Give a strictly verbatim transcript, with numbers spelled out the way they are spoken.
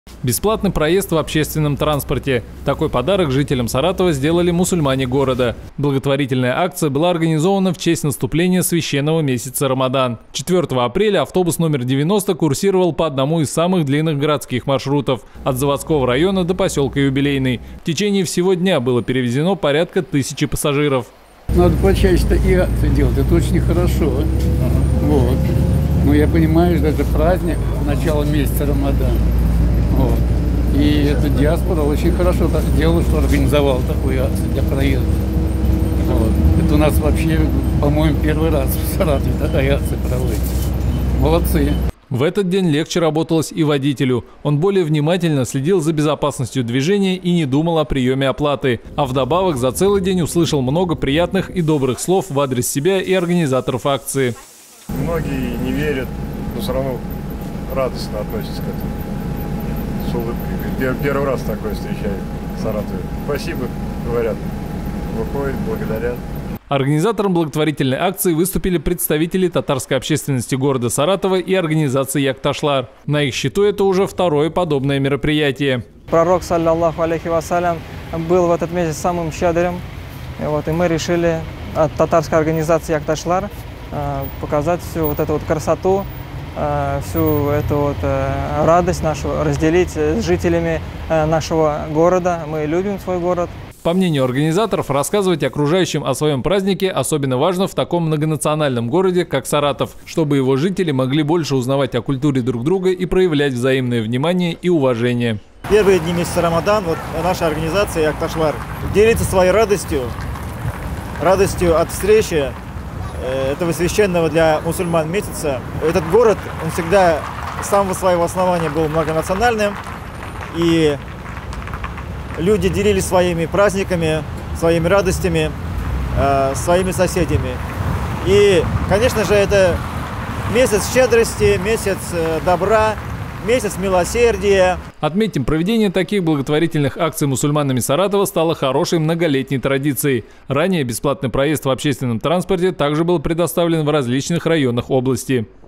Бесплатный проезд в общественном транспорте. Такой подарок жителям Саратова сделали мусульмане города. Благотворительная акция была организована в честь наступления священного месяца Рамадан. четвёртого апреля автобус номер девяносто курсировал по одному из самых длинных городских маршрутов – от Заводского района до поселка Юбилейный. В течение всего дня было перевезено порядка тысячи пассажиров. Надо почаще и акции делать, это очень хорошо. Вот. Но я понимаю, что это праздник, начало месяца Рамадан. Вот. И эта диаспора очень хорошо так сделала, что организовал такую акцию для проезда. Вот. Это у нас вообще, по-моему, первый раз в Саратове такая акция проводится. Молодцы. В этот день легче работалось и водителю. Он более внимательно следил за безопасностью движения и не думал о приеме оплаты. А вдобавок за целый день услышал много приятных и добрых слов в адрес себя и организаторов акции. Многие не верят, но все равно радостно относятся к этому. С улыбкой. Первый раз такое встречаю в Саратове. Спасибо, говорят. Выходят, благодарят. Организатором благотворительной акции выступили представители татарской общественности города Саратова и организации Якташлар. На их счету это уже второе подобное мероприятие. Пророк, саллаллаху алейхи вассалям, был в этот месяц самым щедрым. И, вот, и мы решили от татарской организации Якташлар показать всю вот эту вот красоту, всю эту вот радость нашу разделить с жителями нашего города. Мы любим свой город. По мнению организаторов, рассказывать окружающим о своем празднике особенно важно в таком многонациональном городе, как Саратов, чтобы его жители могли больше узнавать о культуре друг друга и проявлять взаимное внимание и уважение. Первые дни месяца Рамадан вот наша организация Якташлар делится своей радостью, радостью от встречи этого священного для мусульман месяца. Этот город, он всегда с самого своего основания был многонациональным, и люди делились своими праздниками, своими радостями, э, своими соседями. И, конечно же, это месяц щедрости, месяц э, добра, месяц милосердия. Отметим, проведение таких благотворительных акций мусульманами Саратова стало хорошей многолетней традицией. Ранее бесплатный проезд в общественном транспорте также был предоставлен в различных районах области.